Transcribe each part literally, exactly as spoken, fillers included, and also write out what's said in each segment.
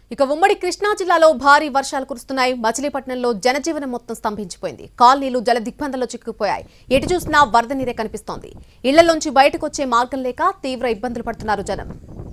ఇక ఉమ్మడి కృష్ణా జిల్లాలో భారీ వర్షాలు కురుస్తున్నాయి. మచిలీపట్నంలో జనజీవనం మొత్తం స్తంభించిపోయింది. కాలనీలు జల దిగ్బంధంలో చిక్కుకుపోయాయి. ఎటు చూసినా వరద నీరే కనిపిస్తోంది. ఇళ్లలోంచి బయటకు వచ్చే మార్గం లేక తీవ్ర ఇబ్బందులు పడుతున్నారు జనం.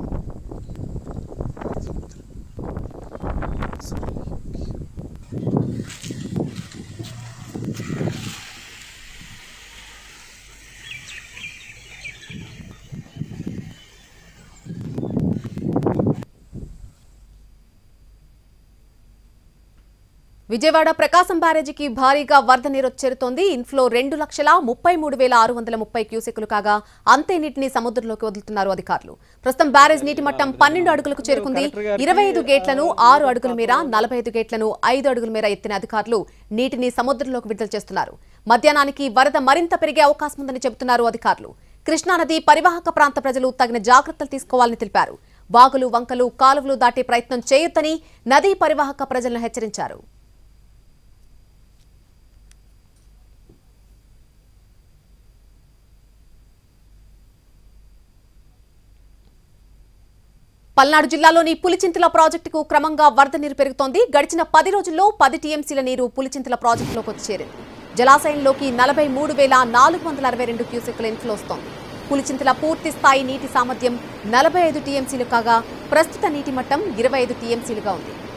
విజయవాడ ప్రకాశం బ్యారేజీకి భారీగా వరద నీరు చేరుతోంది. ఇన్ఫ్లో రెండు లక్షల ముప్పై మూడు వేల ఆరు వందల ముప్పై క్యూసెక్కులు కాగా అంతే నీటిని సముద్రంలోకి వదులుతున్నారు అధికారులు. ప్రస్తుతం బ్యారేజ్ నీటి మట్టం పన్నెండు అడుగులకు చేరుకుంది. ఇరవై ఐదు గేట్లను ఆరు అడుగుల మేర, నలభై ఐదు గేట్లను ఐదు అడుగుల మేర ఎత్తిన అధికారులు నీటిని సముద్రంలోకి విడుదల చేస్తున్నారు. మధ్యాహ్నానికి వరద మరింత పెరిగే అవకాశం ఉందని చెబుతున్నారు అధికారులు. కృష్ణానది పరివాహక ప్రాంత ప్రజలు తగిన జాగ్రత్తలు తీసుకోవాలని తెలిపారు. వాగులు, వంకలు, కాలువలు దాటే ప్రయత్నం చేయొద్దని నదీ పరివాహక ప్రజలను హెచ్చరించారు. పల్నాడు జిల్లాలోని పులిచింతల ప్రాజెక్టుకు క్రమంగా వరద నీరు పెరుగుతోంది. గడిచిన పది రోజుల్లో పది టీఎంసీల నీరు పులిచింతల ప్రాజెక్టులోకి వచ్చి చేరింది. జలాశయంలోకి నలభై మూడు వేల నాలుగు వందల అరవై రెండు క్యూసెక్కుల ఇన్ఫ్లో వస్తోంది. పులిచింతల పూర్తి స్థాయి నీటి సామర్థ్యం నలభై ఐదు టీఎంసీలు కాగా ప్రస్తుత నీటి మట్టం ఇరవై ఐదు టీఎంసీలుగా ఉంది.